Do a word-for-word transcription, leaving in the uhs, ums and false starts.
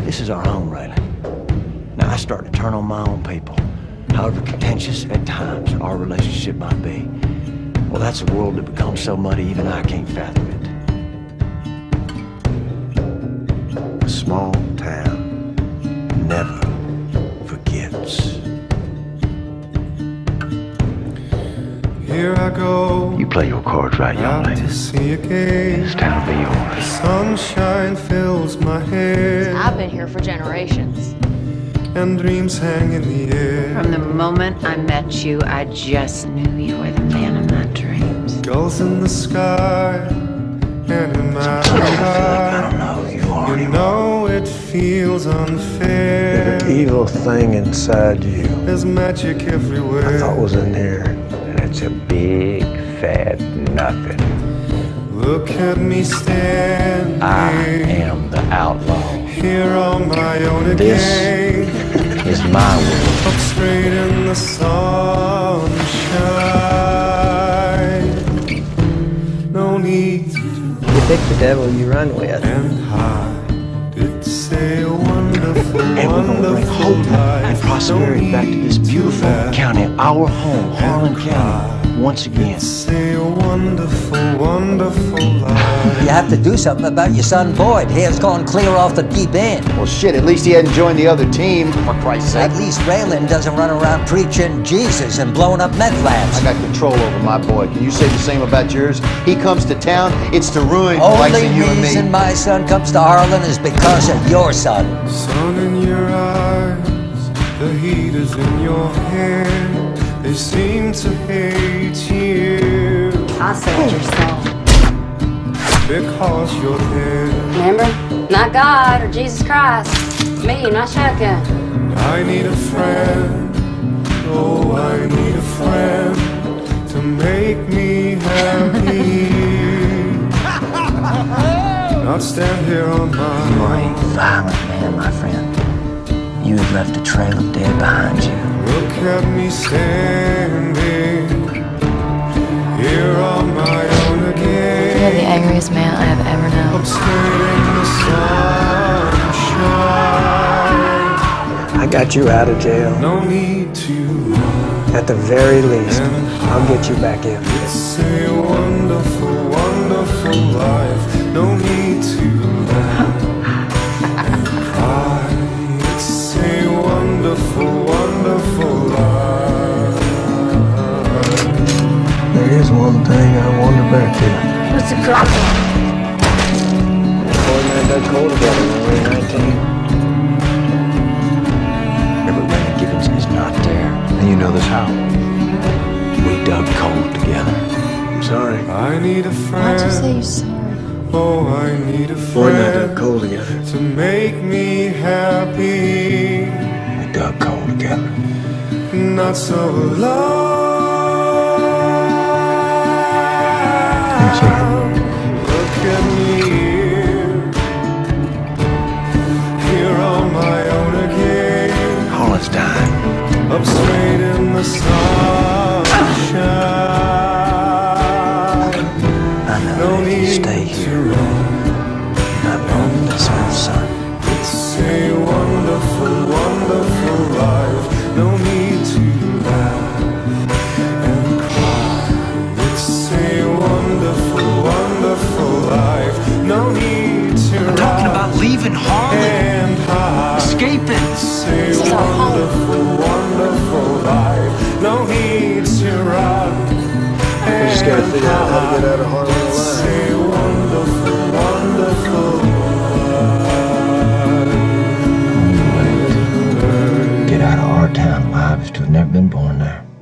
This is our home, Raylan. Now I start to turn on my own people. However contentious at times our relationship might be. Well, that's a world that becomes so muddy even I can't fathom it. A small town never forgets. Here I go. You play your cards right, young lady. This town will be yours. The sunshine fills my head. I've been here for generations. And dreams hang in the air. From the moment I met you, I just knew you were the man of my dreams. Gulls in the sky and in my Sometimes I feel like I don't know who you are You anymore. know it feels unfair. The evil thing inside you There's magic everywhere. I thought was in here. And it's a big, fat nothing. Look at me standing. I am the outlaw. Here on my own again. This is my world. Up straight in the sunshine. No need to. You pick the devil you run with. And I did say a wonderful, And we're gonna bring wonderful hope life. and prosperity back to this beautiful county, our home, Harlan County, once again. Say a wonderful, wonderful life. You have to do something about your son Boyd. He has gone clear off the deep end. Well, shit, at least he hadn't joined the other team, for Christ's sake. At least Raylan doesn't run around preaching Jesus and blowing up meth labs. I got control over my boy. Can you say the same about yours? He comes to town, it's to ruin the likes Only of you and me. reason my son comes to Harlan is because of your son. Sun in your eyes, the heat is in your hair. They seem to hate you. I saved your soul. Because you're there. Remember? Not God or Jesus Christ. Me, not Shaka. I need a friend. Oh, I need a friend to make me happy. Not stand here on You my are a own. violent man, my friend. You have left a trail of dead behind you. Look at me standing here on my own again. You're the angriest man I have ever known. I'm straight in the sunshine. I got you out of jail. No need to run. At the very least, I'll get you back in. It's a wonderful, wonderful life. No need to run and cry. It's a wonderful, wonderful life. There is one thing I wonder back to. What's the problem? Boy and I dug coal together when we were nineteen. But Raylan Gibbons is not there. And you know this how? We dug coal together. I'm sorry. I need a Why'd you say friend. you're sorry? Oh, I need a Boy and I dug friend coal together. to make me happy. We dug coal together. Not so alone. Look at me here, here on my own again. Harlan's dying. Up straight in the sunshine. I know No that if you need stay to here, run. you're not going to miss my son. It's a wonderful, wonderful life. No need to laugh and cry. It's a wonderful, wonderful life. No need to I'm talking about leaving Harlan, and hide. escaping. It's a wonderful, wonderful life. No need to run. We just gotta figure out how to get out of Harlan It's alive. a wonderful, wonderful life. Get out of our town alive is to have never been born there.